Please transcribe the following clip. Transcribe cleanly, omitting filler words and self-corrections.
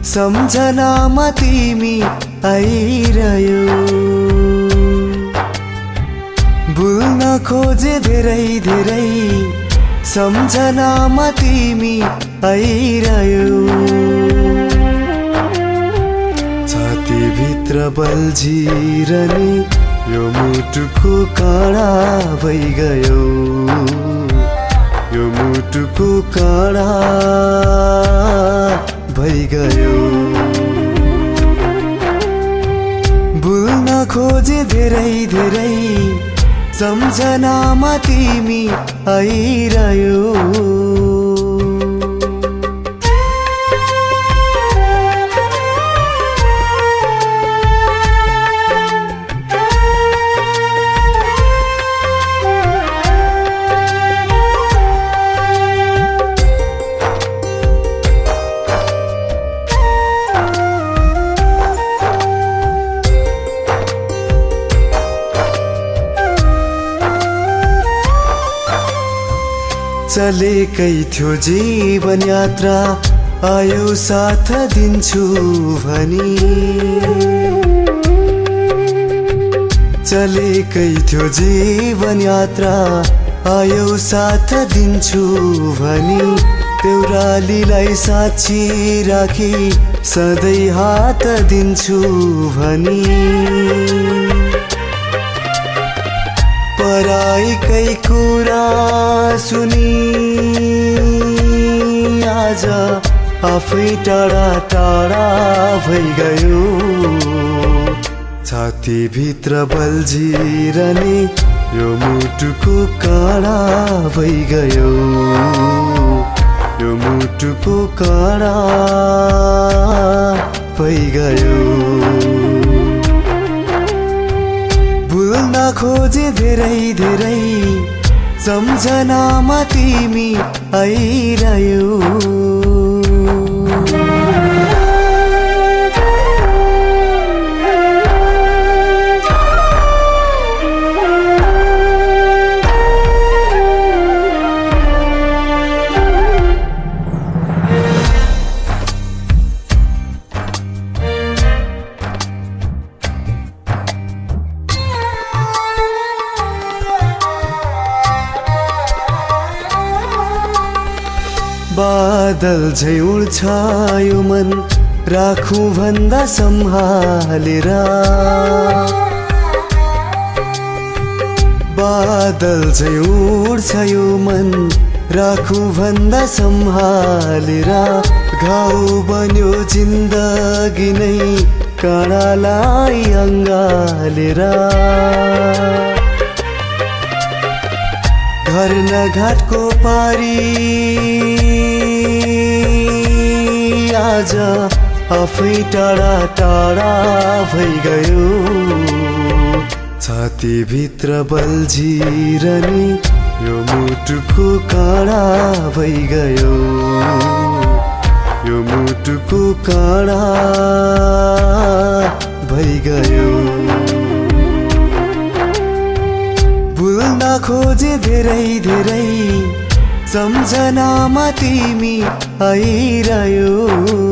सम्झनामा तिमी आइरह्यो। भुल्न खोजे धेरै धेरै सम्झनामा तिमी आइरह्यो। छातीभित्र बल्झिरहने यो मुटुको काँडा भइगयो। यो मुटुको काँडा भइगयो। भुल्न खोजे धेरै धेरै सम्झनामा तिमी आइरह्यो। चलेकै थियो जीवन यात्रा आयो साथ दिन्छु भनी। चलेकै थियो जीवन यात्रा आयो साथ दिन्छु भनी। देउरालीलाई साक्षी राखी सधैँ हात दिन्छु भनी। पराईकै कुरा सुनी आज आफै टाढा टाढा भइगयो। छातीभित्र बल्झिरहने यो मुटुको काँडा भइगयो। यो मुटुको काँडा भइगयो। भुल्न खोजे धेरै धेरै सम्झनामा तिमी आइरह्यो। बादल झै उड्छ यो मन राखौं भन्दा सम्हालेर। बादल झै उड्छ यो मन राखौं भन्दा सम्हालेर। घाउ बन्यो जिन्दगी नै काँडालाई अँगालेर। घर न घाटको पारी आज आफै टाढा टाढा भइगयो। छातीभित्र बल्झिरहने यो मुटुको काँडा भइगयो। यो मुटुको काँडा भइगयो। भुल्न खोजे धेरै धेरै सम्झनामा तिमी आइरह्यो।